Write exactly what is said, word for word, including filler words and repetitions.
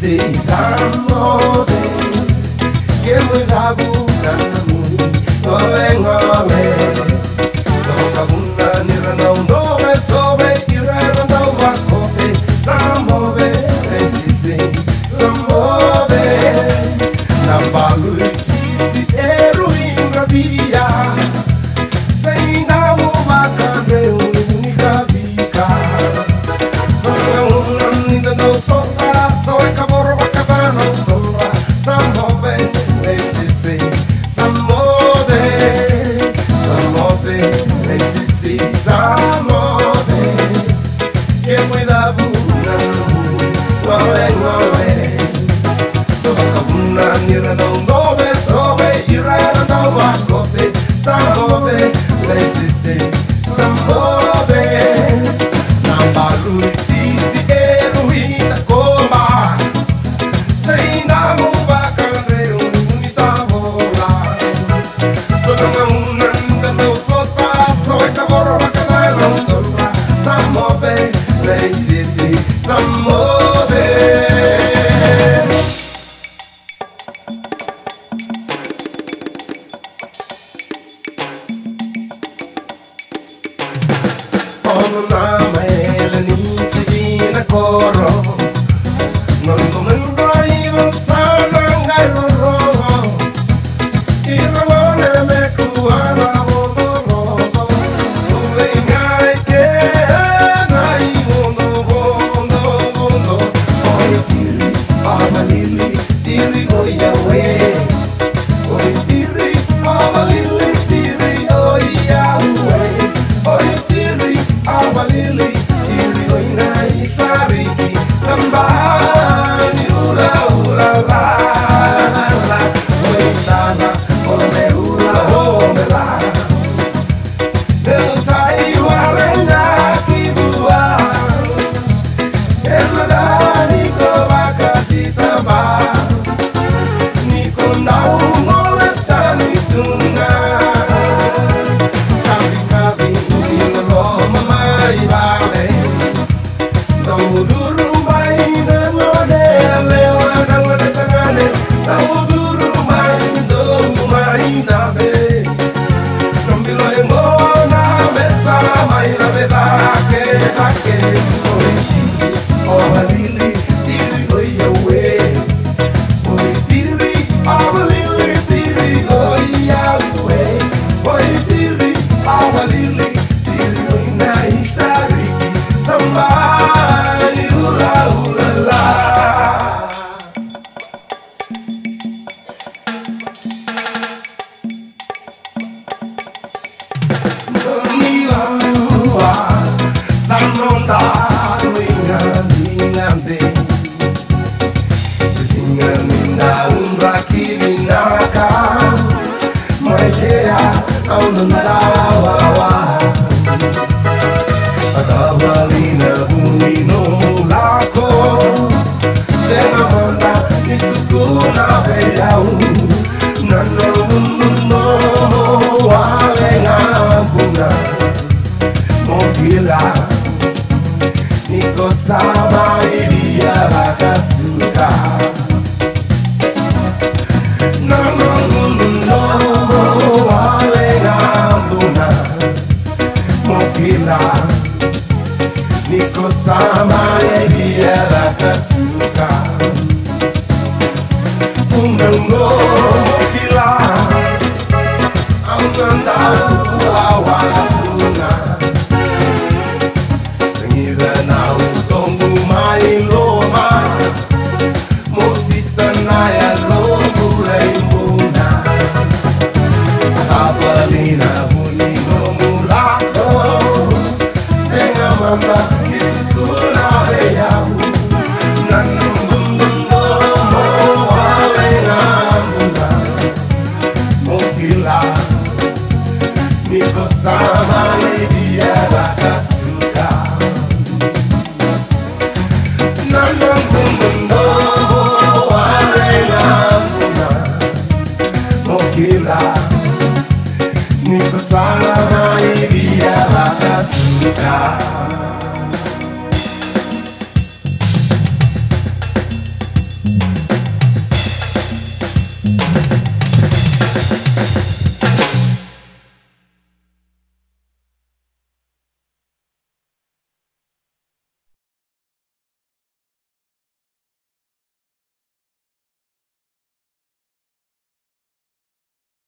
sisi samode que muy labu nanamuni ngole ngole no kabuna nirana no me sobe irana no wakote samode sisi samode nambalu sisi eruinga via seina mo bakare unika vika no sola soy caboro bacabano sola samove sisi samode samode sisi samode que cuida buna ngole ngole no kabuna nira no no me sobe ira no wakote samode sisi samode nambalu sisi eruina koma seina mo bakare unita bola todo una no sota soy caboro bacalao sola samove sisi samove Coro non come un raivo sana ngai rogo I ramone me kuana bodo rogo sole ngai ke ngai bodo bodo bodo oi tiri ava lili tiri oi awe oi tiri ava lili tiri oi awe oi tiri ava lili tiri oi nai sariki Somebody, ula ula la la la, oi tana, ome ula ome la. Eu saí walenda kibua, ela niko bakasita ba, niko nau moleta nitunga. Kabi kabi ina lo mamai vale, no duro. Niko sama idia bakasuka no no no no wale ngambuna mokila Niko sama idia bakasuka ungango mokila aunganda wawa Niko sama idia bakasuka Nanangungundo wale ngambuna Mokila Niko sama idia bakasuka